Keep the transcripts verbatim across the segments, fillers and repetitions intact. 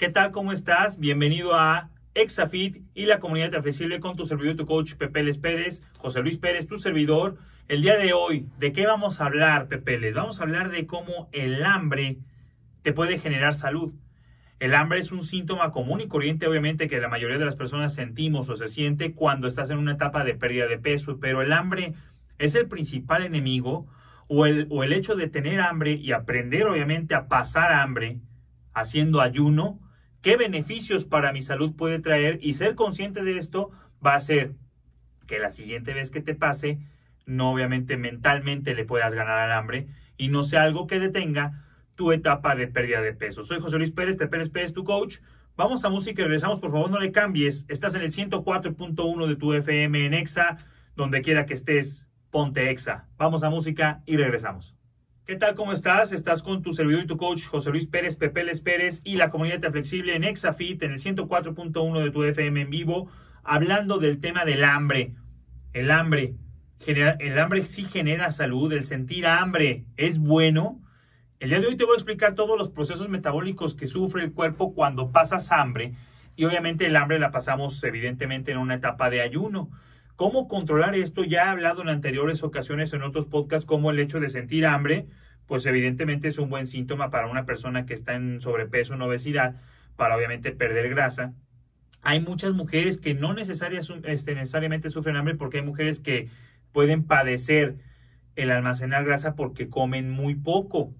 ¿Qué tal? ¿Cómo estás? Bienvenido a Exafit y la comunidad flexible con tu servidor, tu coach Pepe Les Pérez, José Luis Pérez, tu servidor. El día de hoy, ¿de qué vamos a hablar, Pepe Les? Vamos a hablar de cómo el hambre te puede generar salud. El hambre es un síntoma común y corriente, obviamente, que la mayoría de las personas sentimos o se siente cuando estás en una etapa de pérdida de peso, pero el hambre es el principal enemigo o el, o el hecho de tener hambre y aprender, obviamente, a pasar hambre haciendo ayuno. ¿Qué beneficios para mi salud puede traer? Y ser consciente de esto va a hacer que la siguiente vez que te pase, no obviamente mentalmente le puedas ganar al hambre y no sea algo que detenga tu etapa de pérdida de peso. Soy José Luis Pérez, Pepe Les Pérez, tu coach. Vamos a música y regresamos. Por favor, no le cambies. Estás en el ciento cuatro punto uno de tu F M en Exa. Donde quiera que estés, ponte Exa. Vamos a música y regresamos. ¿Qué tal? ¿Cómo estás? Estás con tu servidor y tu coach José Luis Pérez, Pepe Les Pérez y la comunidad flexible en Exafit en el ciento cuatro punto uno de tu F M en vivo, hablando del tema del hambre. El hambre, genera, el hambre sí genera salud, el sentir hambre es bueno. El día de hoy te voy a explicar todos los procesos metabólicos que sufre el cuerpo cuando pasas hambre y obviamente el hambre la pasamos evidentemente en una etapa de ayuno. ¿Cómo controlar esto? Ya he hablado en anteriores ocasiones en otros podcasts cómo el hecho de sentir hambre, pues evidentemente es un buen síntoma para una persona que está en sobrepeso, en obesidad, para obviamente perder grasa. Hay muchas mujeres que no este, necesariamente sufren hambre porque hay mujeres que pueden padecer el almacenar grasa porque comen muy poco.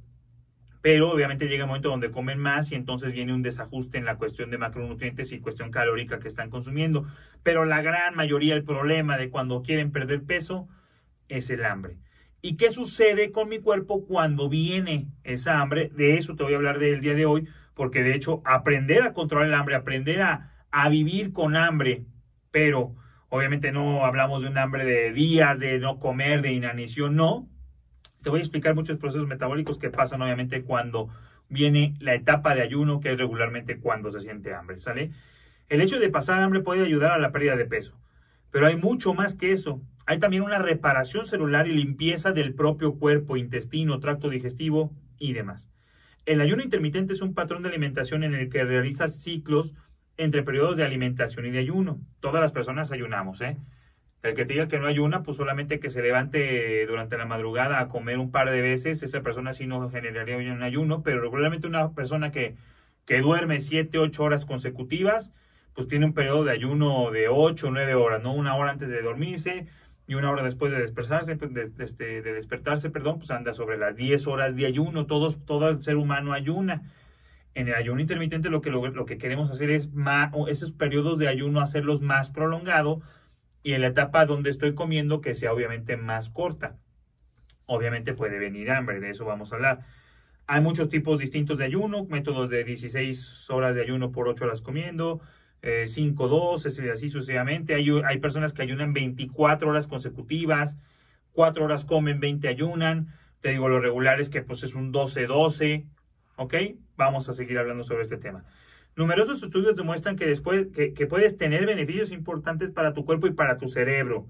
Pero obviamente llega un momento donde comen más y entonces viene un desajuste en la cuestión de macronutrientes y cuestión calórica que están consumiendo. Pero la gran mayoría, el problema de cuando quieren perder peso es el hambre. ¿Y qué sucede con mi cuerpo cuando viene esa hambre? De eso te voy a hablar del día de hoy, porque de hecho aprender a controlar el hambre, aprender a, a vivir con hambre, pero obviamente no hablamos de un hambre de días, de no comer, de inanición, no. Te voy a explicar muchos procesos metabólicos que pasan obviamente cuando viene la etapa de ayuno, que es regularmente cuando se siente hambre, ¿sale? El hecho de pasar hambre puede ayudar a la pérdida de peso, pero hay mucho más que eso. Hay también una reparación celular y limpieza del propio cuerpo, intestino, tracto digestivo y demás. El ayuno intermitente es un patrón de alimentación en el que realizas ciclos entre periodos de alimentación y de ayuno. Todas las personas ayunamos, ¿eh? El que te diga que no ayuna, pues solamente que se levante durante la madrugada a comer un par de veces, esa persona sí no generaría un ayuno, pero regularmente una persona que, que duerme siete, ocho horas consecutivas, pues tiene un periodo de ayuno de ocho o nueve horas, ¿no? Una hora antes de dormirse y una hora después de despertarse, de, de, de despertarse, perdón, pues anda sobre las diez horas de ayuno. Todos, todo el ser humano ayuna. En el ayuno intermitente lo que, lo, lo que queremos hacer es más, esos periodos de ayuno hacerlos más prolongados, y en la etapa donde estoy comiendo que sea obviamente más corta. Obviamente puede venir hambre, de eso vamos a hablar. Hay muchos tipos distintos de ayuno, métodos de dieciséis horas de ayuno por ocho horas comiendo, eh, cinco dos, así sucesivamente. Hay, hay personas que ayunan veinticuatro horas consecutivas, cuatro horas comen, veinte ayunan. Te digo, lo regular es que pues es un doce doce, ¿ok? Vamos a seguir hablando sobre este tema. Numerosos estudios demuestran que, después, que, que puedes tener beneficios importantes para tu cuerpo y para tu cerebro,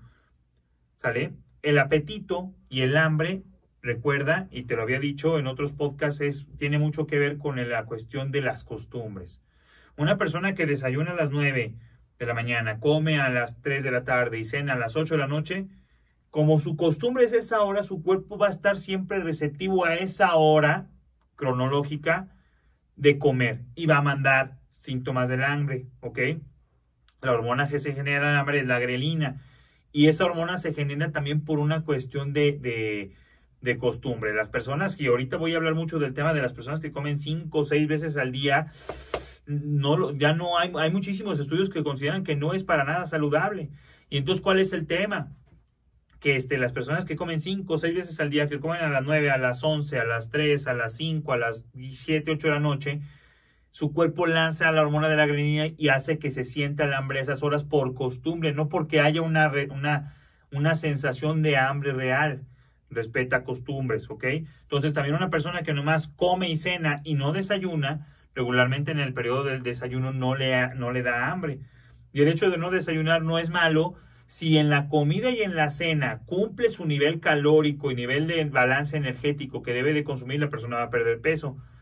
¿sale? El apetito y el hambre, recuerda, y te lo había dicho en otros podcasts, es, tiene mucho que ver con la cuestión de las costumbres. Una persona que desayuna a las nueve de la mañana, come a las tres de la tarde y cena a las ocho de la noche, como su costumbre es esa hora, su cuerpo va a estar siempre receptivo a esa hora cronológica de comer y va a mandar síntomas del hambre, ¿ok? La hormona que se genera el hambre es la grelina y esa hormona se genera también por una cuestión de, de, de costumbre. Las personas, que ahorita voy a hablar mucho del tema de las personas que comen cinco o seis veces al día, no, ya no hay, hay muchísimos estudios que consideran que no es para nada saludable. Y entonces, ¿cuál es el tema? Que este, las personas que comen cinco o seis veces al día, que comen a las nueve, a las once, a las tres, a las cinco, a las siete, ocho de la noche, su cuerpo lanza la hormona de la grelina y hace que se sienta el hambre a esas horas por costumbre, no porque haya una, una, una sensación de hambre real. Respeta costumbres, ¿ok? Entonces también una persona que nomás come y cena y no desayuna, regularmente en el periodo del desayuno no le, no le da hambre. Y el hecho de no desayunar no es malo si en la comida y en la cena cumple su nivel calórico y nivel de balance energético que debe de consumir, la persona va a perder peso.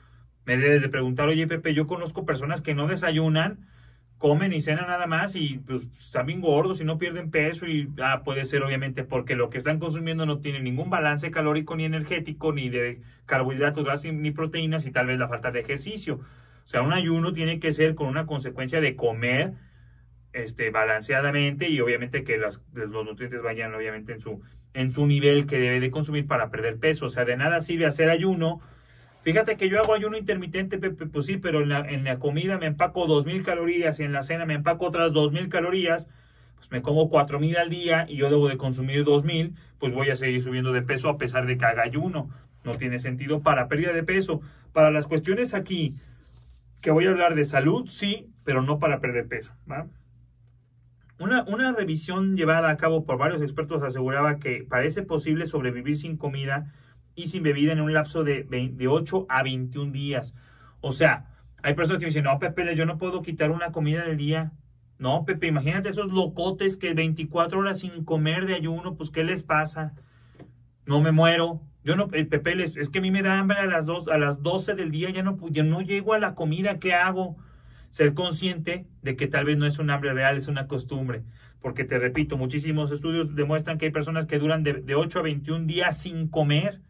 me debes de preguntar, oye Pepe, yo conozco personas que no desayunan, comen y cenan nada más y pues están bien gordos y no pierden peso y ah, puede ser obviamente porque lo que están consumiendo no tiene ningún balance calórico ni energético, ni de carbohidratos, grasas ni proteínas y tal vez la falta de ejercicio. O sea, un ayuno tiene que ser con una consecuencia de comer este, balanceadamente y obviamente que las, los nutrientes vayan obviamente en su, en su nivel que debe de consumir para perder peso. O sea, de nada sirve hacer ayuno. Fíjate que yo hago ayuno intermitente, Pepe, pues sí, pero en la, en la comida me empaco dos mil calorías y en la cena me empaco otras dos mil calorías, pues me como cuatro mil al día y yo debo de consumir dos mil, pues voy a seguir subiendo de peso a pesar de que haga ayuno. No tiene sentido para pérdida de peso. Para las cuestiones aquí, que voy a hablar de salud, sí, pero no para perder peso, ¿va? Una, una revisión llevada a cabo por varios expertos aseguraba que parece posible sobrevivir sin comida y sin bebida en un lapso de, de ocho a veintiún días. O sea, hay personas que me dicen, no, Pepe, yo no puedo quitar una comida del día. No, Pepe, imagínate esos locotes que veinticuatro horas sin comer de ayuno, pues, ¿qué les pasa? No me muero. Yo no, eh, Pepe, les, es que a mí me da hambre a las, dos, a las doce del día, ya no, ya no llego a la comida, ¿qué hago? Ser consciente de que tal vez no es un hambre real, es una costumbre. Porque te repito, muchísimos estudios demuestran que hay personas que duran de, de ocho a veintiún días sin comer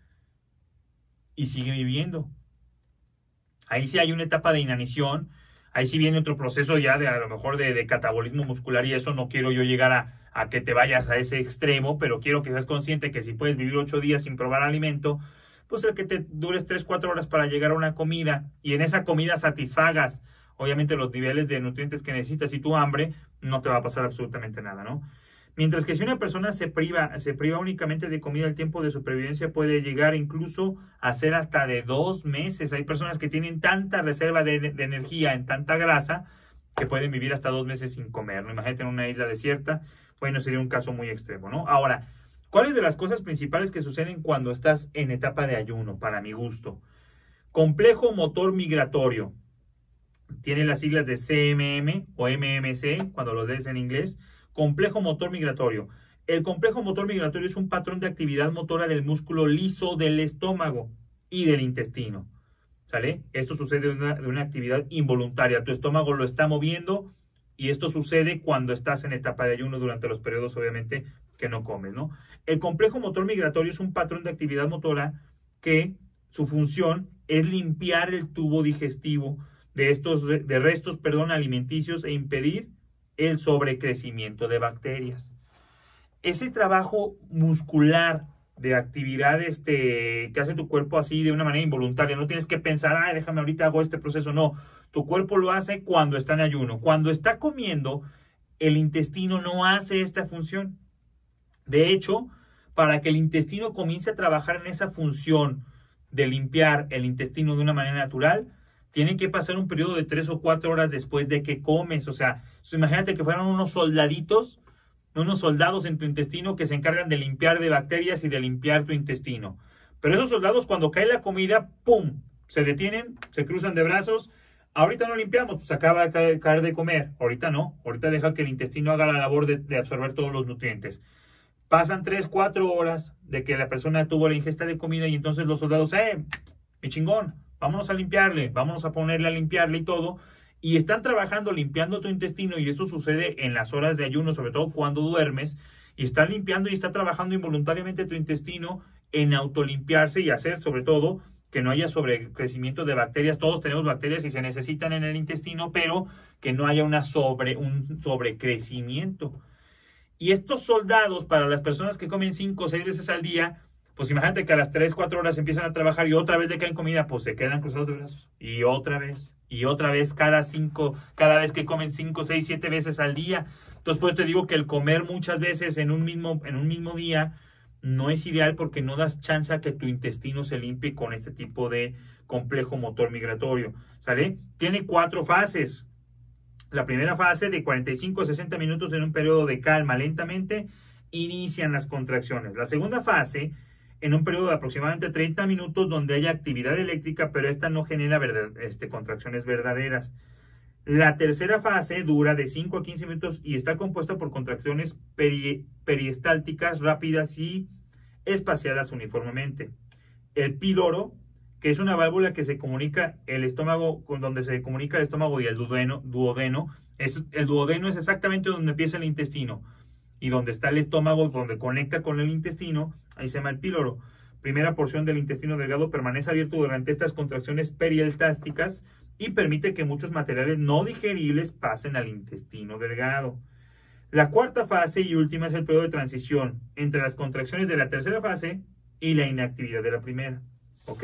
y siguen viviendo. Ahí sí hay una etapa de inanición, ahí sí viene otro proceso ya de a lo mejor de, de catabolismo muscular y eso no quiero yo llegar a, a que te vayas a ese extremo, pero quiero que seas consciente que si puedes vivir ocho días sin probar alimento, pues el que te dures tres, cuatro horas para llegar a una comida y en esa comida satisfagas obviamente los niveles de nutrientes que necesitas y tu hambre, no te va a pasar absolutamente nada, ¿no? Mientras que si una persona se priva, se priva únicamente de comida, el tiempo de supervivencia puede llegar incluso a ser hasta de dos meses. Hay personas que tienen tanta reserva de, de energía en tanta grasa que pueden vivir hasta dos meses sin comer, ¿no? Imagínate en una isla desierta, bueno, sería un caso muy extremo, ¿no? Ahora, ¿cuáles de las cosas principales que suceden cuando estás en etapa de ayuno, para mi gusto? Complejo motor migratorio. Tiene las siglas de C M M o M M C, cuando lo lees en inglés. Complejo motor migratorio. El complejo motor migratorio es un patrón de actividad motora del músculo liso del estómago y del intestino. ¿Sale? Esto sucede de una, de una actividad involuntaria. Tu estómago lo está moviendo y esto sucede cuando estás en etapa de ayuno durante los periodos, obviamente, que no comes, ¿no? El complejo motor migratorio es un patrón de actividad motora que su función es limpiar el tubo digestivo de estos de restos, perdón, alimenticios e impedir el sobrecrecimiento de bacterias. Ese trabajo muscular de actividad este, que hace tu cuerpo así de una manera involuntaria, no tienes que pensar, ay, déjame ahorita hago este proceso, no, tu cuerpo lo hace cuando está en ayuno. Cuando está comiendo, el intestino no hace esta función. De hecho, para que el intestino comience a trabajar en esa función de limpiar el intestino de una manera natural, tiene que pasar un periodo de tres o cuatro horas después de que comes. O sea, imagínate que fueran unos soldaditos, unos soldados en tu intestino que se encargan de limpiar de bacterias y de limpiar tu intestino. Pero esos soldados cuando cae la comida, ¡pum!, se detienen, se cruzan de brazos. Ahorita no limpiamos, pues acaba de caer, caer de comer. Ahorita no, ahorita deja que el intestino haga la labor de, de absorber todos los nutrientes. Pasan tres, cuatro horas de que la persona tuvo la ingesta de comida y entonces los soldados, ¡eh, mi chingón! Vámonos a limpiarle, vámonos a ponerle a limpiarle y todo. Y están trabajando limpiando tu intestino y eso sucede en las horas de ayuno, sobre todo cuando duermes. Y están limpiando y está trabajando involuntariamente tu intestino en autolimpiarse y hacer sobre todo que no haya sobrecrecimiento de bacterias. Todos tenemos bacterias y se necesitan en el intestino, pero que no haya una sobre, un sobrecrecimiento. Y estos soldados, para las personas que comen cinco o seis veces al día, pues imagínate que a las tres, cuatro horas empiezan a trabajar y otra vez le caen comida, pues se quedan cruzados de brazos. Y otra vez, y otra vez, cada cinco, cada vez que comen cinco, seis, siete veces al día. Entonces, pues te digo que el comer muchas veces en un mismo, en un mismo día no es ideal porque no das chance a que tu intestino se limpie con este tipo de complejo motor migratorio. ¿Sale? Tiene cuatro fases. La primera fase de cuarenta y cinco a sesenta minutos en un periodo de calma lentamente inician las contracciones. La segunda fase en un periodo de aproximadamente treinta minutos donde haya actividad eléctrica, pero esta no genera verdad, este, contracciones verdaderas. La tercera fase dura de cinco a quince minutos y está compuesta por contracciones peri peristálticas rápidas y espaciadas uniformemente. El píloro, que es una válvula que se comunica el estómago, con donde se comunica el estómago y el duodeno. duodeno. Es, el duodeno es exactamente donde empieza el intestino y donde está el estómago, donde conecta con el intestino, ahí se llama el píloro. Primera porción del intestino delgado permanece abierto durante estas contracciones perieltásticas y permite que muchos materiales no digeribles pasen al intestino delgado. La cuarta fase y última es el periodo de transición entre las contracciones de la tercera fase y la inactividad de la primera. ¿Ok?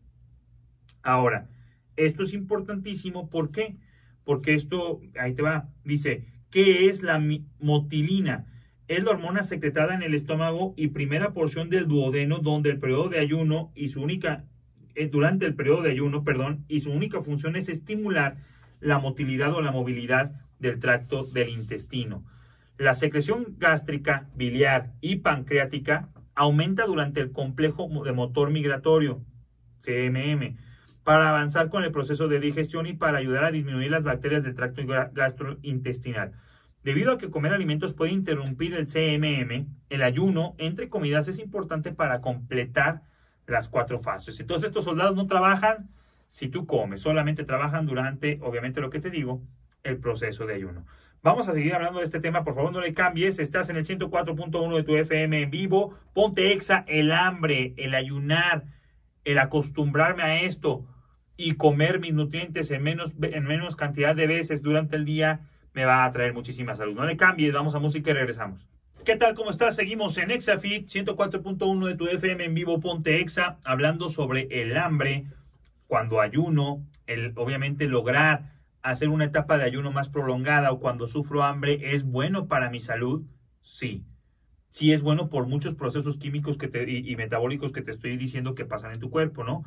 Ahora, esto es importantísimo. ¿Por qué? Porque esto, ahí te va, dice, ¿qué es la motilina? Es la hormona secretada en el estómago y primera porción del duodeno, donde el periodo de ayuno y su única, eh, durante el periodo de ayuno, perdón, y su única función es estimular la motilidad o la movilidad del tracto del intestino. La secreción gástrica, biliar y pancreática aumenta durante el complejo de motor migratorio, C M M, para avanzar con el proceso de digestión y para ayudar a disminuir las bacterias del tracto gastrointestinal. Debido a que comer alimentos puede interrumpir el C M M, el ayuno entre comidas es importante para completar las cuatro fases. Entonces estos soldados no trabajan si tú comes, solamente trabajan durante, obviamente lo que te digo, el proceso de ayuno. Vamos a seguir hablando de este tema, por favor no le cambies, estás en el ciento cuatro punto uno de tu F M en vivo, ponte Exa, el hambre, el ayunar, el acostumbrarme a esto y comer mis nutrientes en menos, en menos cantidad de veces durante el día me va a traer muchísima salud. No le cambies, vamos a música y regresamos. ¿Qué tal? ¿Cómo estás? Seguimos en ExaFit, ciento cuatro punto uno de tu F M en vivo, ponte Exa, hablando sobre el hambre, cuando ayuno, el obviamente lograr hacer una etapa de ayuno más prolongada o cuando sufro hambre, ¿es bueno para mi salud? Sí. Sí es bueno por muchos procesos químicos que te, y, y metabólicos que te estoy diciendo que pasan en tu cuerpo, ¿no?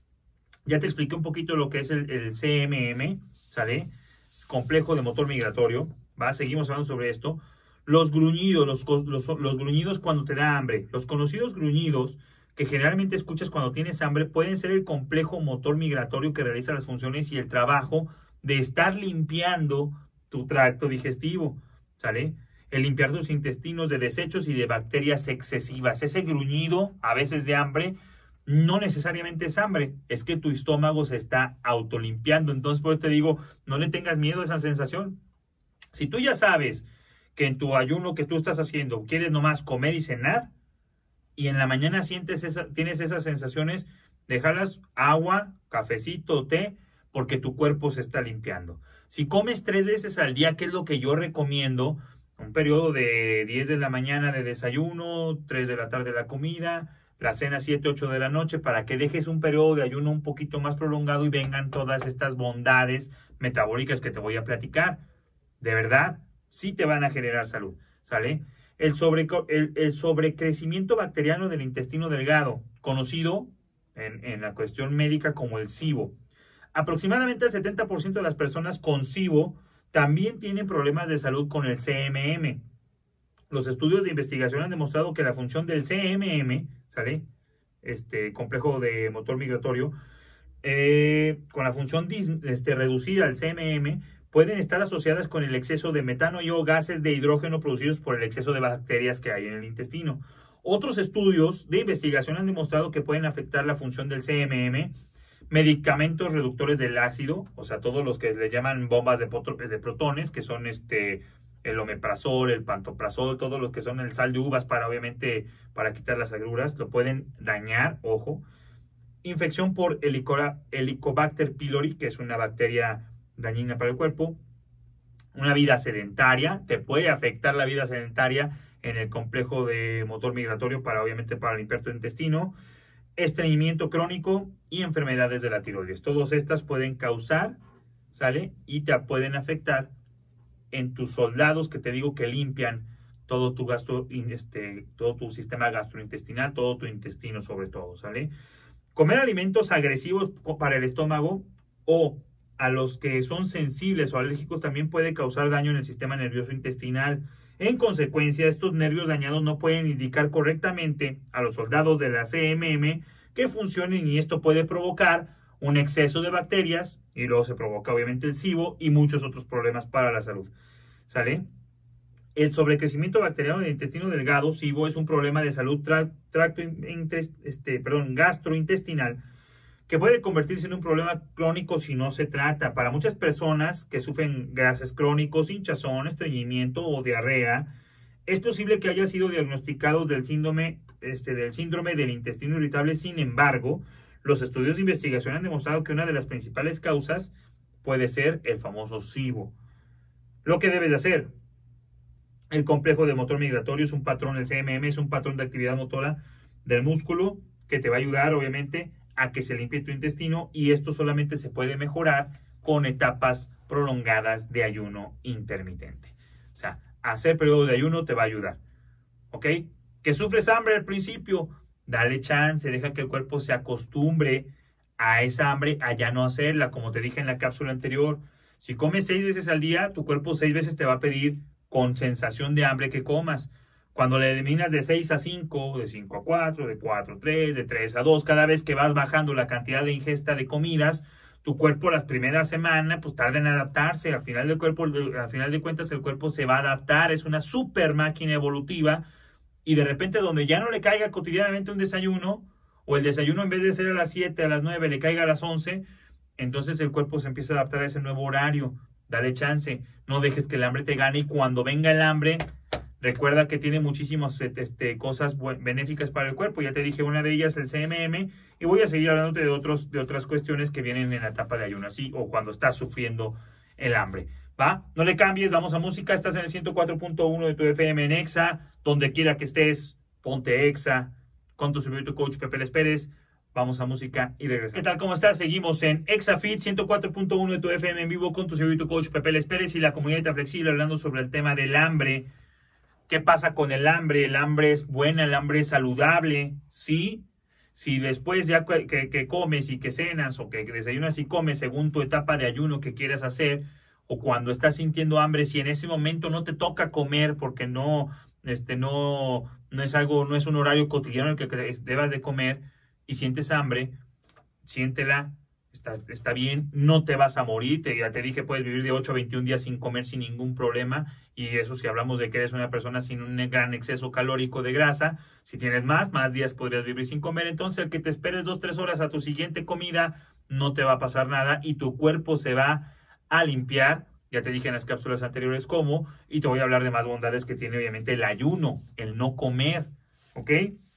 Ya te expliqué un poquito lo que es el, el C M M, ¿sale? Complejo de motor migratorio, ¿va? Seguimos hablando sobre esto. Los gruñidos, los, los, los gruñidos cuando te da hambre. Los conocidos gruñidos que generalmente escuchas cuando tienes hambre pueden ser el complejo motor migratorio que realiza las funciones y el trabajo de estar limpiando tu tracto digestivo, ¿sale? El limpiar tus intestinos de desechos y de bacterias excesivas. Ese gruñido, a veces de hambre, no necesariamente es hambre, es que tu estómago se está autolimpiando. Entonces, por eso te digo, no le tengas miedo a esa sensación. Si tú ya sabes que en tu ayuno que tú estás haciendo quieres nomás comer y cenar, y en la mañana sientes esa, tienes esas sensaciones, déjalas agua, cafecito, té, porque tu cuerpo se está limpiando. Si comes tres veces al día, que es lo que yo recomiendo, un periodo de diez de la mañana de desayuno, tres de la tarde la comida, la cena siete, ocho de la noche, para que dejes un periodo de ayuno un poquito más prolongado y vengan todas estas bondades metabólicas que te voy a platicar. De verdad, sí te van a generar salud, ¿sale? El, sobre, el, el sobrecrecimiento bacteriano del intestino delgado, conocido en, en la cuestión médica como el SIBO. Aproximadamente el setenta por ciento de las personas con SIBO también tienen problemas de salud con el C M M. Los estudios de investigación han demostrado que la función del C M M, ¿sale? Este complejo de motor migratorio, eh, con la función este, reducida al C M M, pueden estar asociadas con el exceso de metano y o gases de hidrógeno producidos por el exceso de bacterias que hay en el intestino. Otros estudios de investigación han demostrado que pueden afectar la función del C M M, medicamentos reductores del ácido, o sea, todos los que le llaman bombas de, de protones, que son este, el omeprazol, el pantoprazol, todos los que son el sal de uvas para, obviamente, para quitar las agruras, lo pueden dañar, ojo. Infección por Helicobacter pylori, que es una bacteria dañina para el cuerpo. Una vida sedentaria, te puede afectar la vida sedentaria en el complejo de motor migratorio para, obviamente, para limpiar tu intestino. Estreñimiento crónico y enfermedades de la tiroides. Todas estas pueden causar, ¿sale? Y te pueden afectar en tus soldados que te digo que limpian todo tu gasto, este, todo tu sistema gastrointestinal, todo tu intestino sobre todo, ¿sale? Comer alimentos agresivos para el estómago o a los que son sensibles o alérgicos también puede causar daño en el sistema nervioso intestinal. En consecuencia, estos nervios dañados no pueden indicar correctamente a los soldados de la C M M que funcionen y esto puede provocar un exceso de bacterias y luego se provoca obviamente el SIBO y muchos otros problemas para la salud. ¿Sale? El sobrecrecimiento bacteriano del intestino delgado, SIBO, es un problema de salud tra tracto este, perdón, gastrointestinal que puede convertirse en un problema crónico si no se trata. Para muchas personas que sufren gases crónicos, hinchazón, estreñimiento o diarrea, es posible que haya sido diagnosticado del síndrome, este, del síndrome del intestino irritable. Sin embargo, los estudios de investigación han demostrado que una de las principales causas puede ser el famoso SIBO. Lo que debes de hacer: el complejo de motor migratorio es un patrón, el C M M es un patrón de actividad motora del músculo que te va a ayudar, obviamente, a que se limpie tu intestino, y esto solamente se puede mejorar con etapas prolongadas de ayuno intermitente. O sea, hacer periodos de ayuno te va a ayudar, ¿ok? Que sufres hambre al principio, dale chance, deja que el cuerpo se acostumbre a esa hambre, a ya no hacerla, como te dije en la cápsula anterior. Si comes seis veces al día, tu cuerpo seis veces te va a pedir con sensación de hambre que comas. Cuando le eliminas de seis a cinco, de cinco a cuatro, de cuatro a tres, de tres a dos, cada vez que vas bajando la cantidad de ingesta de comidas, tu cuerpo las primeras semanas pues tarda en adaptarse. Al final del cuerpo, al final de cuentas el cuerpo se va a adaptar, es una super máquina evolutiva, y de repente donde ya no le caiga cotidianamente un desayuno, o el desayuno en vez de ser a las siete, a las nueve, le caiga a las once, entonces el cuerpo se empieza a adaptar a ese nuevo horario. Dale chance, no dejes que el hambre te gane, y cuando venga el hambre, recuerda que tiene muchísimas este, cosas benéficas para el cuerpo. Ya te dije una de ellas, el C M M, y voy a seguir hablándote de, otros, de otras cuestiones que vienen en la etapa de ayuno, así, o cuando estás sufriendo el hambre, ¿va? No le cambies, vamos a música. Estás en el ciento cuatro punto uno de tu F M en Exa, donde quiera que estés, ponte Exa, con tu servidor, tu coach Pepe Les Pérez. Vamos a música y regresamos. ¿Qué tal? ¿Cómo estás? Seguimos en ExaFit ciento cuatro punto uno de tu F M en vivo con tu servidor, tu coach Pepe Les Pérez y la comunidad flexible, hablando sobre el tema del hambre. ¿Qué pasa con el hambre? ¿El hambre es buena? ¿El hambre es saludable? Sí. Si después ya que, que, que comes y que cenas, o que desayunas y comes según tu etapa de ayuno que quieras hacer, o cuando estás sintiendo hambre, si en ese momento no te toca comer porque no, este, no, no es algo, no es un horario cotidiano el que debas de comer, y sientes hambre, siéntela. Está, está bien, no te vas a morir. Te, ya te dije, puedes vivir de ocho a veintiún días sin comer sin ningún problema. Y eso si hablamos de que eres una persona sin un gran exceso calórico de grasa. Si tienes más, más días podrías vivir sin comer. Entonces el que te esperes dos, tres horas a tu siguiente comida, no te va a pasar nada y tu cuerpo se va a limpiar. Ya te dije en las cápsulas anteriores cómo, y te voy a hablar de más bondades que tiene obviamente el ayuno, el no comer, ¿ok?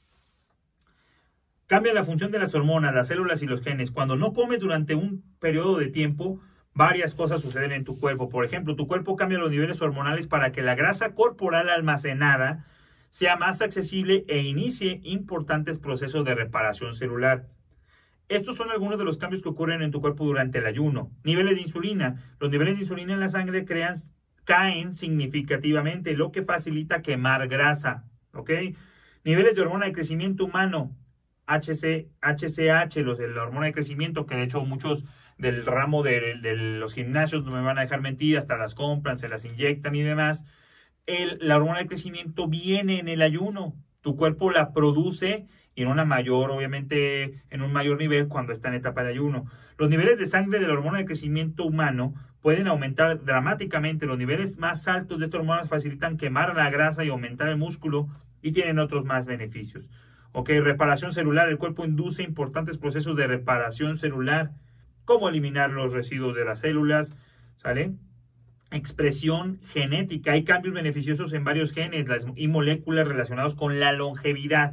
Cambia la función de las hormonas, las células y los genes. Cuando no comes durante un periodo de tiempo, varias cosas suceden en tu cuerpo. Por ejemplo, tu cuerpo cambia los niveles hormonales para que la grasa corporal almacenada sea más accesible e inicie importantes procesos de reparación celular. Estos son algunos de los cambios que ocurren en tu cuerpo durante el ayuno. Niveles de insulina. Los niveles de insulina en la sangre crean, caen significativamente, lo que facilita quemar grasa, ¿ok? Niveles de hormona de crecimiento humano. H C H, los de la hormona de crecimiento, que de hecho muchos del ramo de, de los gimnasios no me van a dejar mentir, hasta las compran, se las inyectan y demás. El, la hormona de crecimiento viene en el ayuno. Tu cuerpo la produce en una mayor, obviamente, en un mayor nivel cuando está en etapa de ayuno. Los niveles de sangre de la hormona de crecimiento humano pueden aumentar dramáticamente. Los niveles más altos de estas hormonas facilitan quemar la grasa y aumentar el músculo, y tienen otros más beneficios. Ok, reparación celular. El cuerpo induce importantes procesos de reparación celular, como eliminar los residuos de las células, ¿sale? Expresión genética. Hay cambios beneficiosos en varios genes las, y moléculas relacionados con la longevidad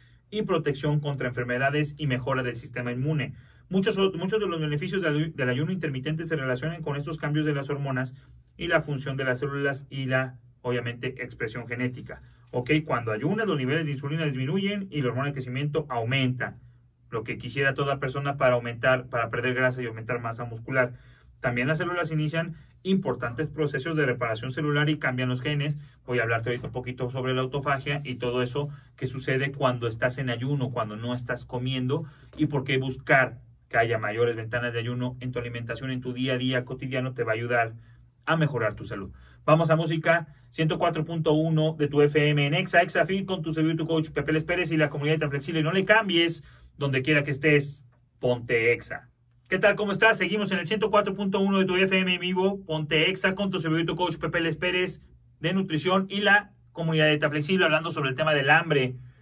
y protección contra enfermedades y mejora del sistema inmune. Muchos, muchos de los beneficios del, del ayuno intermitente se relacionan con estos cambios de las hormonas y la función de las células y la, obviamente, expresión genética. Ok, cuando ayunas, los niveles de insulina disminuyen y la hormona de crecimiento aumenta, lo que quisiera toda persona para aumentar, para perder grasa y aumentar masa muscular. También las células inician importantes procesos de reparación celular y cambian los genes. Voy a hablarte ahorita un poquito sobre la autofagia y todo eso que sucede cuando estás en ayuno, cuando no estás comiendo, y por qué buscar que haya mayores ventanas de ayuno en tu alimentación, en tu día a día cotidiano, te va a ayudar a mejorar tu salud. Vamos a música. ciento cuatro punto uno de tu F M en Exa, ExaFit, con tu servidor, tu coach Pepe Les Pérez y la comunidad tan flexible. No le cambies, donde quiera que estés, ponte Exa. ¿Qué tal? ¿Cómo estás? Seguimos en el ciento cuatro punto uno de tu F M en vivo, ponte Exa, con tu servidor, tu coach Pepe Les Pérez de nutrición y la comunidad tan flexible, hablando sobre el tema del hambre.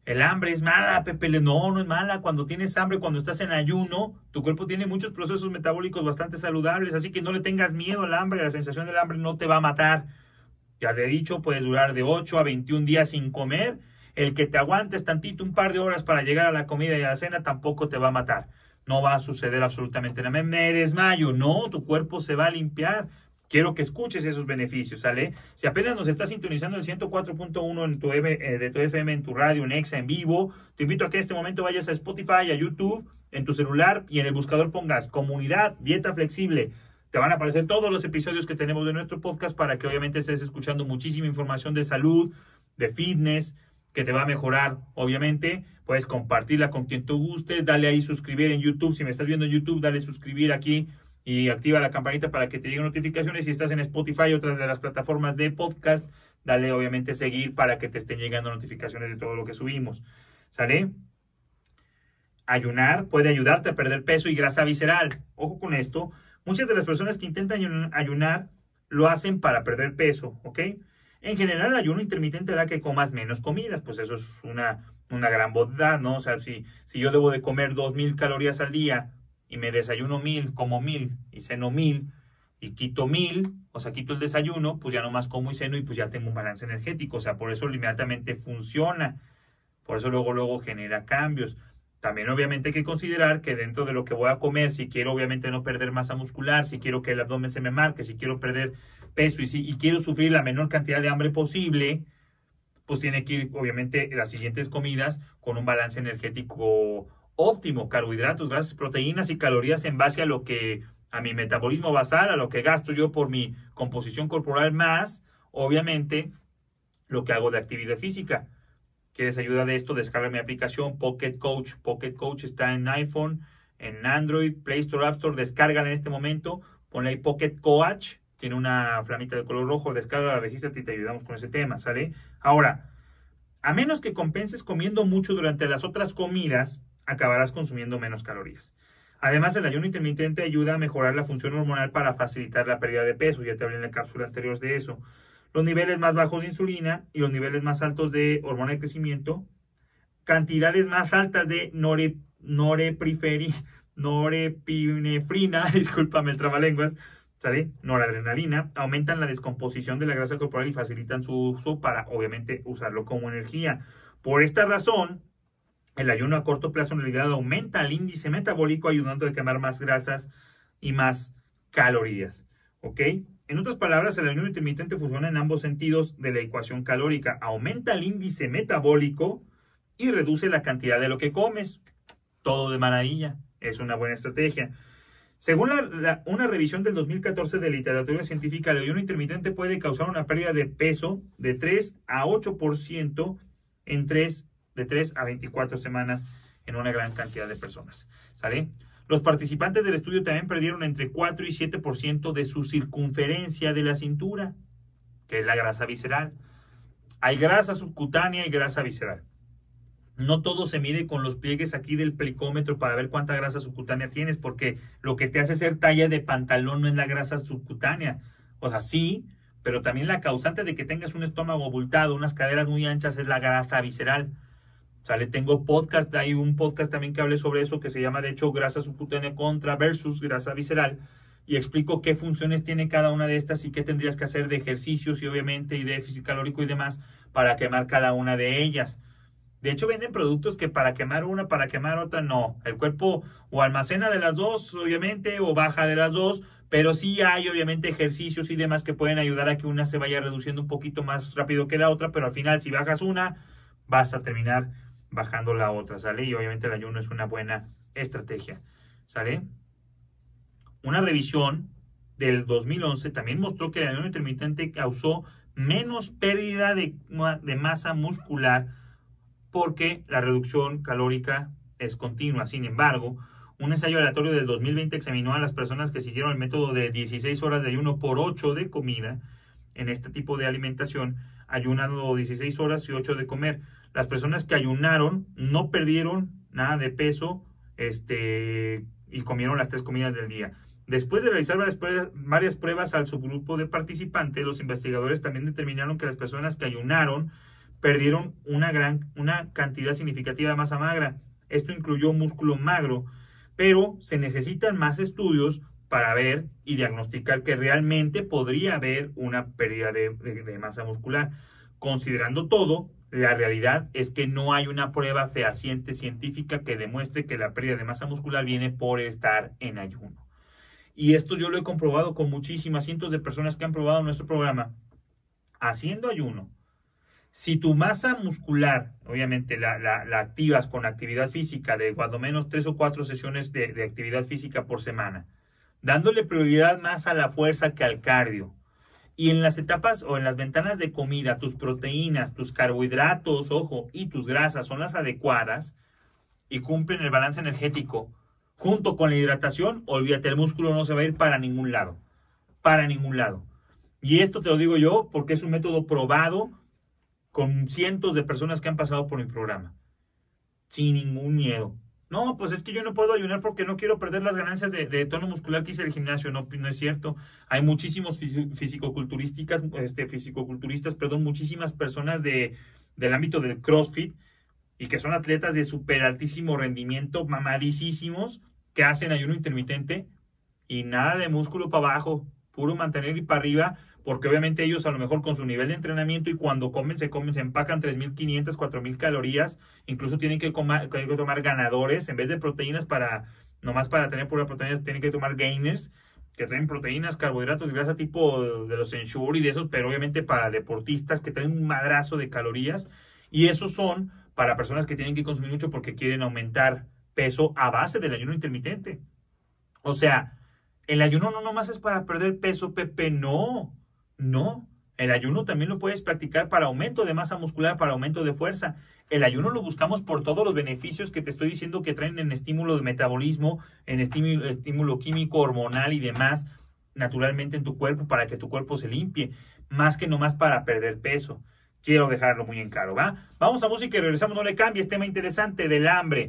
El hambre es mala, Pepe. No, no es mala. Cuando tienes hambre, cuando estás en ayuno, tu cuerpo tiene muchos procesos metabólicos bastante saludables, así que no le tengas miedo al hambre. La sensación del hambre no te va a matar. Ya te he dicho, puedes durar de ocho a veintiún días sin comer. El que te aguantes tantito, un par de horas para llegar a la comida y a la cena, tampoco te va a matar. No va a suceder absolutamente nada. Me desmayo. No, tu cuerpo se va a limpiar. Quiero que escuches esos beneficios, ¿sale? Si apenas nos estás sintonizando el ciento cuatro punto uno en tu eh, de tu F M, en tu radio, en Exa, en vivo, te invito a que en este momento vayas a Spotify, a YouTube, en tu celular y en el buscador pongas Comunidad Dieta Flexible. Te van a aparecer todos los episodios que tenemos de nuestro podcast para que obviamente estés escuchando muchísima información de salud, de fitness, que te va a mejorar, obviamente. Puedes compartirla con quien tú gustes, dale ahí suscribir en YouTube. Si me estás viendo en YouTube, dale suscribir aquí y activa la campanita para que te lleguen notificaciones. Si estás en Spotify, otra de las plataformas de podcast, dale obviamente seguir para que te estén llegando notificaciones de todo lo que subimos. ¿Sale? Ayunar puede ayudarte a perder peso y grasa visceral. Ojo con esto. Muchas de las personas que intentan ayunar lo hacen para perder peso, ¿ok? En general, el ayuno intermitente hará que comas menos comidas. Pues eso es una, una gran bondad, ¿no? O sea, si, si yo debo de comer dos mil calorías al día y me desayuno mil, como mil y ceno mil y quito mil, o sea, quito el desayuno, pues ya nomás como y ceno y pues ya tengo un balance energético. O sea, por eso inmediatamente funciona. Por eso luego, luego genera cambios. También obviamente hay que considerar que dentro de lo que voy a comer, si quiero obviamente no perder masa muscular, si quiero que el abdomen se me marque, si quiero perder peso y, si, y quiero sufrir la menor cantidad de hambre posible, pues tiene que ir obviamente las siguientes comidas con un balance energético óptimo, carbohidratos, grasas, proteínas y calorías en base a lo que, a mi metabolismo basal, a lo que gasto yo por mi composición corporal, más obviamente lo que hago de actividad física. ¿Quieres ayuda de esto? Descarga mi aplicación Pocket Coach. Pocket Coach está en iPhone, en Android, Play Store, App Store. Descárgala en este momento. Ponle ahí Pocket Coach. Tiene una flamita de color rojo. Descárgala, regístrate y te ayudamos con ese tema, ¿sale? Ahora, a menos que compenses comiendo mucho durante las otras comidas, acabarás consumiendo menos calorías. Además, el ayuno intermitente ayuda a mejorar la función hormonal para facilitar la pérdida de peso. Ya te hablé en la cápsula anterior de eso. Los niveles más bajos de insulina y los niveles más altos de hormona de crecimiento, cantidades más altas de nore, norepinefrina, norepinefrina, discúlpame el trabalenguas, ¿sale? Noradrenalina, aumentan la descomposición de la grasa corporal y facilitan su uso para, obviamente, usarlo como energía. Por esta razón, el ayuno a corto plazo en realidad aumenta el índice metabólico, ayudando a quemar más grasas y más calorías, ¿ok? En otras palabras, el ayuno intermitente funciona en ambos sentidos de la ecuación calórica. Aumenta el índice metabólico y reduce la cantidad de lo que comes. Todo de maravilla. Es una buena estrategia. Según la, la, una revisión del dos mil catorce de literatura científica, el ayuno intermitente puede causar una pérdida de peso de tres a ocho por ciento en tres, de tres a veinticuatro semanas en una gran cantidad de personas. ¿Sale? Los participantes del estudio también perdieron entre cuatro y siete por ciento de su circunferencia de la cintura, que es la grasa visceral. Hay grasa subcutánea y grasa visceral. No todo se mide con los pliegues aquí del plicómetro para ver cuánta grasa subcutánea tienes, porque lo que te hace ser talla de pantalón no es la grasa subcutánea. O sea, sí, pero también la causante de que tengas un estómago abultado, unas caderas muy anchas, es la grasa visceral. ¿Sale? Tengo podcast, hay un podcast también que hablé sobre eso que se llama de hecho grasa subcutánea contra versus grasa visceral y explico qué funciones tiene cada una de estas y qué tendrías que hacer de ejercicios y obviamente y déficit calórico y demás para quemar cada una de ellas. De hecho venden productos que para quemar una, para quemar otra, no. El cuerpo o almacena de las dos obviamente o baja de las dos, pero sí hay obviamente ejercicios y demás que pueden ayudar a que una se vaya reduciendo un poquito más rápido que la otra, pero al final si bajas una vas a terminar bajando la otra, ¿sale? Y obviamente el ayuno es una buena estrategia, ¿sale? Una revisión del dos mil once también mostró que el ayuno intermitente causó menos pérdida de, de masa muscular porque la reducción calórica es continua. Sin embargo, un ensayo aleatorio del dos mil veinte examinó a las personas que siguieron el método de dieciséis horas de ayuno por ocho de comida en este tipo de alimentación, ayunando dieciséis horas y ocho de comer. Las personas que ayunaron no perdieron nada de peso este, y comieron las tres comidas del día. Después de realizar varias pruebas, varias pruebas al subgrupo de participantes, los investigadores también determinaron que las personas que ayunaron perdieron una gran, una cantidad significativa de masa magra. Esto incluyó músculo magro, pero se necesitan más estudios para ver y diagnosticar que realmente podría haber una pérdida de, de, de masa muscular. Considerando todo, la realidad es que no hay una prueba fehaciente científica que demuestre que la pérdida de masa muscular viene por estar en ayuno. Y esto yo lo he comprobado con muchísimas cientos de personas que han probado nuestro programa. Haciendo ayuno, si tu masa muscular, obviamente la, la, la activas con actividad física de cuando menos tres o cuatro sesiones de, de actividad física por semana, dándole prioridad más a la fuerza que al cardio, y en las etapas o en las ventanas de comida, tus proteínas, tus carbohidratos, ojo, y tus grasas son las adecuadas y cumplen el balance energético, junto con la hidratación, olvídate, el músculo no se va a ir para ningún lado, para ningún lado. Y esto te lo digo yo porque es un método probado con cientos de personas que han pasado por mi programa, sin ningún miedo. No, pues es que yo no puedo ayunar porque no quiero perder las ganancias de, de tono muscular que hice el gimnasio. No, no es cierto. Hay muchísimos fisicoculturistas, este, fisicoculturistas, perdón, muchísimas personas de, del ámbito del CrossFit y que son atletas de súper altísimo rendimiento, mamadísimos, que hacen ayuno intermitente y nada de músculo para abajo, puro mantener y para arriba, porque obviamente ellos a lo mejor con su nivel de entrenamiento y cuando comen, se comen, se empacan tres mil quinientas, cuatro mil calorías, incluso tienen que, comer, que tomar ganadores, en vez de proteínas para, nomás para tener pura proteína, tienen que tomar gainers, que traen proteínas, carbohidratos y grasa tipo de los Ensure y de esos, pero obviamente para deportistas que traen un madrazo de calorías, y esos son para personas que tienen que consumir mucho porque quieren aumentar peso a base del ayuno intermitente. O sea, el ayuno no nomás es para perder peso, Pepe, no. No, el ayuno también lo puedes practicar para aumento de masa muscular, para aumento de fuerza. El ayuno lo buscamos por todos los beneficios que te estoy diciendo que traen en estímulo de metabolismo, en estímulo, estímulo químico, hormonal y demás, naturalmente en tu cuerpo, para que tu cuerpo se limpie, más que nomás para perder peso. Quiero dejarlo muy en claro, ¿va? Vamos a música y regresamos, no le cambies, tema interesante del hambre,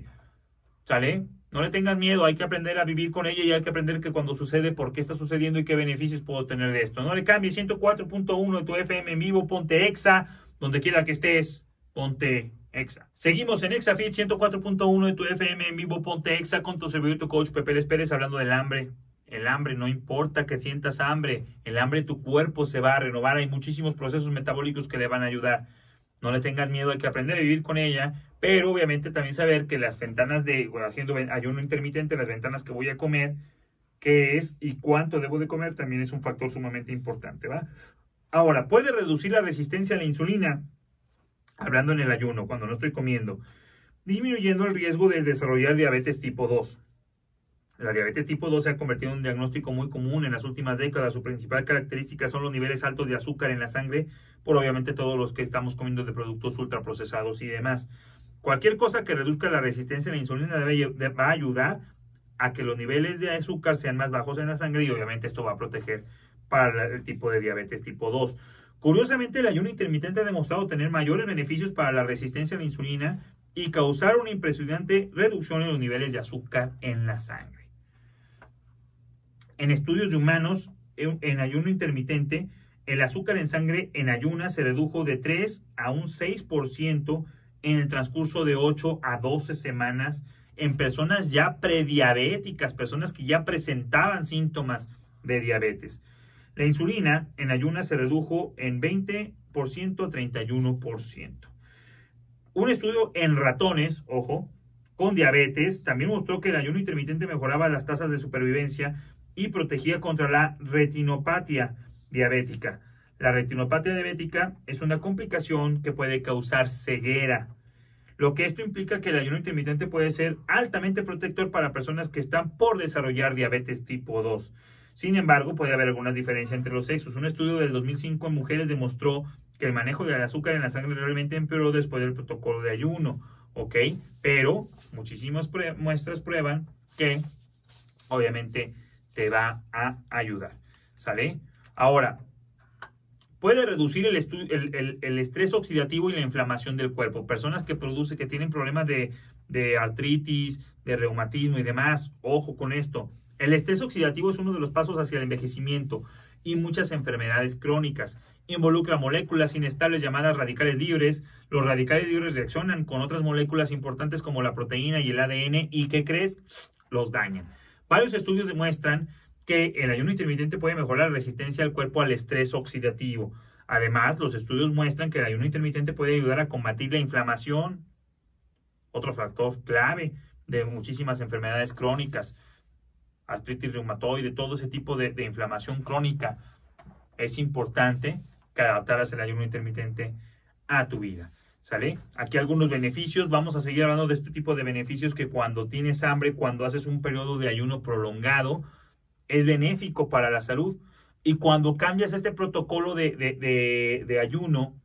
¿sale? No le tengas miedo, hay que aprender a vivir con ella y hay que aprender que cuando sucede, por qué está sucediendo y qué beneficios puedo tener de esto. No le cambies, ciento cuatro punto uno de tu F M en vivo, ponte Exa, donde quiera que estés, ponte Exa. Seguimos en ExaFit ciento cuatro punto uno de tu F M en vivo, ponte Exa con tu servidor, tu coach Pepe Les Pérez, hablando del hambre. El hambre, no importa que sientas hambre, el hambre tu cuerpo se va a renovar, hay muchísimos procesos metabólicos que le van a ayudar. No le tengas miedo, hay que aprender a vivir con ella, pero obviamente también saber que las ventanas de, bueno, haciendo ayuno intermitente, las ventanas que voy a comer, qué es y cuánto debo de comer, también es un factor sumamente importante, ¿va? Ahora, puede reducir la resistencia a la insulina, hablando en el ayuno, cuando no estoy comiendo, disminuyendo el riesgo de desarrollar diabetes tipo dos. La diabetes tipo dos se ha convertido en un diagnóstico muy común en las últimas décadas. Su principal característica son los niveles altos de azúcar en la sangre, por obviamente todos los que estamos comiendo de productos ultraprocesados y demás. Cualquier cosa que reduzca la resistencia a la insulina debe, debe, va a ayudar a que los niveles de azúcar sean más bajos en la sangre y obviamente esto va a proteger para el tipo de diabetes tipo dos. Curiosamente, el ayuno intermitente ha demostrado tener mayores beneficios para la resistencia a la insulina y causar una impresionante reducción en los niveles de azúcar en la sangre. En estudios de humanos, en, en ayuno intermitente, el azúcar en sangre en ayunas se redujo de tres a un seis por ciento en el transcurso de ocho a doce semanas en personas ya prediabéticas, personas que ya presentaban síntomas de diabetes. La insulina en ayunas se redujo en veinte por ciento a treinta y uno por ciento. Un estudio en ratones, ojo, con diabetes, también mostró que el ayuno intermitente mejoraba las tasas de supervivencia y protegía contra la retinopatía diabética. La retinopatía diabética es una complicación que puede causar ceguera. Lo que esto implica que el ayuno intermitente puede ser altamente protector para personas que están por desarrollar diabetes tipo dos. Sin embargo, puede haber algunas diferencias entre los sexos. Un estudio del dos mil cinco en mujeres demostró que el manejo del azúcar en la sangre realmente empeoró después del protocolo de ayuno, ¿ok? Pero muchísimas prue- muestras prueban que, obviamente, te va a ayudar, ¿sale? Ahora, puede reducir el, el, el, el estrés oxidativo y la inflamación del cuerpo. Personas que producen, que tienen problemas de, de artritis, de reumatismo y demás, ojo con esto. El estrés oxidativo es uno de los pasos hacia el envejecimiento y muchas enfermedades crónicas. Involucra moléculas inestables llamadas radicales libres. Los radicales libres reaccionan con otras moléculas importantes como la proteína y el A D N y, ¿qué crees? Los dañan. Varios estudios demuestran que el ayuno intermitente puede mejorar la resistencia del cuerpo al estrés oxidativo. Además, los estudios muestran que el ayuno intermitente puede ayudar a combatir la inflamación, otro factor clave de muchísimas enfermedades crónicas, artritis reumatoide, todo ese tipo de, de inflamación crónica. Es importante que adaptaras el ayuno intermitente a tu vida, ¿sale? Aquí algunos beneficios, vamos a seguir hablando de este tipo de beneficios que cuando tienes hambre, cuando haces un periodo de ayuno prolongado, es benéfico para la salud. Y cuando cambias este protocolo de, de, de, de ayuno,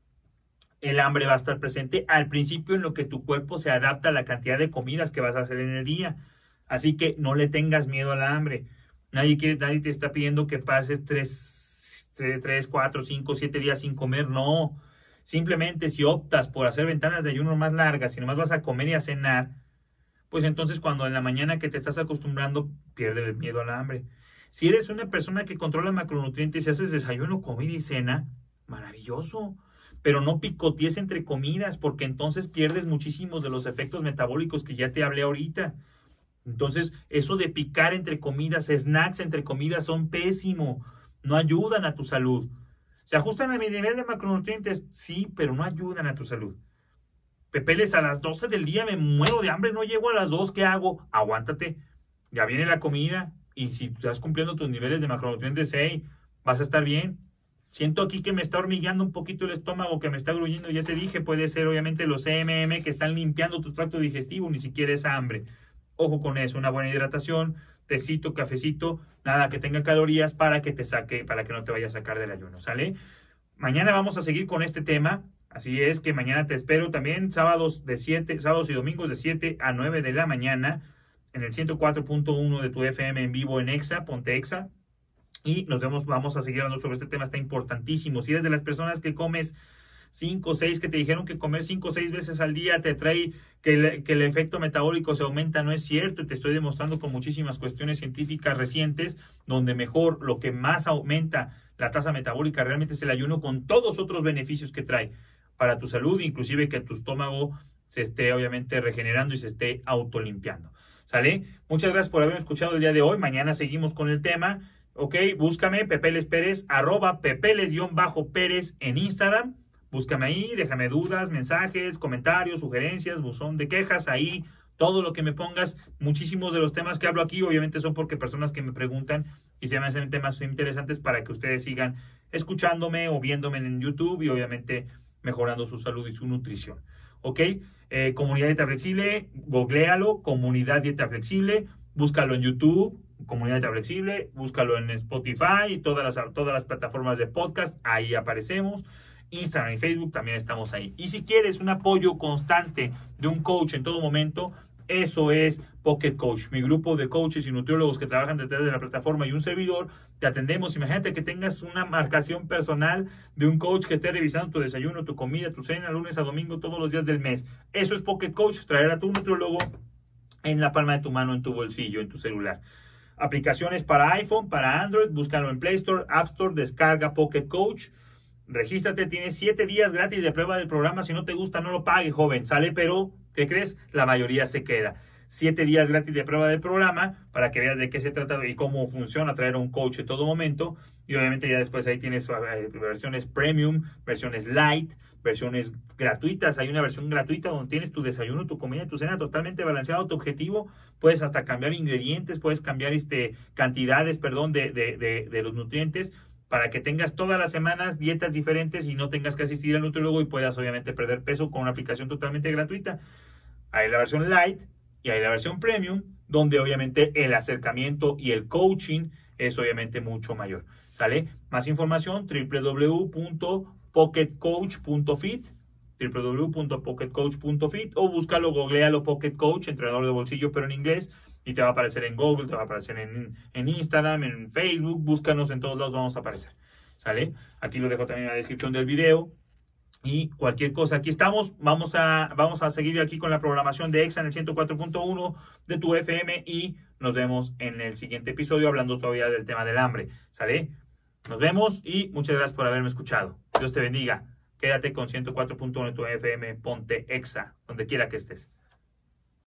el hambre va a estar presente al principio en lo que tu cuerpo se adapta a la cantidad de comidas que vas a hacer en el día. Así que no le tengas miedo al hambre. Nadie quiere, nadie te está pidiendo que pases tres, tres, cuatro, cinco, siete días sin comer. No. Simplemente si optas por hacer ventanas de ayuno más largas y nomás vas a comer y a cenar, pues entonces cuando en la mañana que te estás acostumbrando, pierdes el miedo al hambre. Si eres una persona que controla macronutrientes y haces desayuno, comida y cena, maravilloso. Pero no picotees entre comidas porque entonces pierdes muchísimos de los efectos metabólicos que ya te hablé ahorita. Entonces, eso de picar entre comidas, snacks entre comidas son pésimo. No ayudan a tu salud. ¿Se ajustan a mi nivel de macronutrientes? Sí, pero no ayudan a tu salud. Pepeles, a las doce del día me muero de hambre, no llego a las dos, ¿qué hago? Aguántate. Ya viene la comida. Y si estás cumpliendo tus niveles de macronutrientes, hey, vas a estar bien. Siento aquí que me está hormigueando un poquito el estómago, que me está gruñendo. Ya te dije, puede ser obviamente los C M M que están limpiando tu tracto digestivo, ni siquiera es hambre. Ojo con eso, una buena hidratación, tecito, cafecito, nada que tenga calorías para que te saque, para que no te vaya a sacar del ayuno, ¿sale? Mañana vamos a seguir con este tema. Así es que mañana te espero también, sábados de siete, sábados y domingos de siete a nueve de la mañana. En el ciento cuatro punto uno de tu F M en vivo en Exa, ponte Exa. Y nos vemos, vamos a seguir hablando sobre este tema, está importantísimo. Si eres de las personas que comes cinco o seis, que te dijeron que comer cinco o seis veces al día te trae, que el, que el efecto metabólico se aumenta, no es cierto. Te estoy demostrando con muchísimas cuestiones científicas recientes, donde mejor, lo que más aumenta la tasa metabólica realmente es el ayuno, con todos otros beneficios que trae para tu salud, inclusive que tu estómago se esté obviamente regenerando y se esté autolimpiando. ¿Sale? Muchas gracias por haberme escuchado el día de hoy. Mañana seguimos con el tema. Ok, búscame, Pepeles Pérez, arroba Pepeles-Pérez en Instagram. Búscame ahí, déjame dudas, mensajes, comentarios, sugerencias, buzón de quejas, ahí, todo lo que me pongas. Muchísimos de los temas que hablo aquí, obviamente, son porque personas que me preguntan y se me hacen temas interesantes para que ustedes sigan escuchándome o viéndome en YouTube y obviamente mejorando su salud y su nutrición. ¿Ok? Eh, Comunidad Dieta Flexible, googléalo, Comunidad Dieta Flexible, búscalo en YouTube, Comunidad Dieta Flexible, búscalo en Spotify y todas las, todas las plataformas de podcast, ahí aparecemos. Instagram y Facebook también estamos ahí. Y si quieres un apoyo constante de un coach en todo momento, eso es Pocket Coach, mi grupo de coaches y nutriólogos que trabajan detrás de la plataforma y un servidor. Te atendemos. Imagínate que tengas una marcación personal de un coach que esté revisando tu desayuno, tu comida, tu cena, lunes a domingo, todos los días del mes. Eso es Pocket Coach, traer a tu nutriólogo en la palma de tu mano, en tu bolsillo, en tu celular. Aplicaciones para iPhone, para Android, búscalo en Play Store, App Store, descarga Pocket Coach. Regístrate, tienes siete días gratis de prueba del programa. Si no te gusta, no lo pague, joven, ¿sale? Pero, ¿qué crees? La mayoría se queda. Siete días gratis de prueba del programa para que veas de qué se trata y cómo funciona traer a un coach en todo momento. Y obviamente ya después ahí tienes eh, versiones premium, versiones light, versiones gratuitas. Hay una versión gratuita donde tienes tu desayuno, tu comida, tu cena totalmente balanceado, tu objetivo. Puedes hasta cambiar ingredientes, puedes cambiar este, cantidades, perdón, de, de, de, de los nutrientes, para que tengas todas las semanas dietas diferentes y no tengas que asistir al nutriólogo y puedas obviamente perder peso con una aplicación totalmente gratuita. Hay la versión light y hay la versión premium, donde obviamente el acercamiento y el coaching es obviamente mucho mayor. ¿Sale? Más información, w w w punto pocket coach punto fit, w w w punto pocket coach punto fit, o búscalo, googlealo Pocket Coach, entrenador de bolsillo, pero en inglés. Y te va a aparecer en Google, te va a aparecer en, en Instagram, en Facebook. Búscanos en todos lados, vamos a aparecer. ¿Sale? Aquí lo dejo también en la descripción del video. Y cualquier cosa, aquí estamos. Vamos a, vamos a seguir aquí con la programación de Exa en el ciento cuatro punto uno de tu F M. Y nos vemos en el siguiente episodio hablando todavía del tema del hambre. ¿Sale? Nos vemos y muchas gracias por haberme escuchado. Dios te bendiga. Quédate con ciento cuatro punto uno de tu F M, ponte Exa, donde quiera que estés.